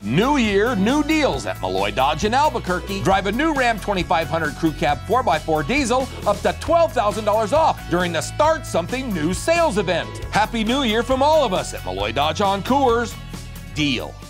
New year, new deals at Melloy Dodge in Albuquerque. Drive a new Ram 2500 Crew Cab 4x4 diesel up to $12,000 off during the Start Something New sales event. Happy New Year from all of us at Melloy Dodge on Coors. Deal.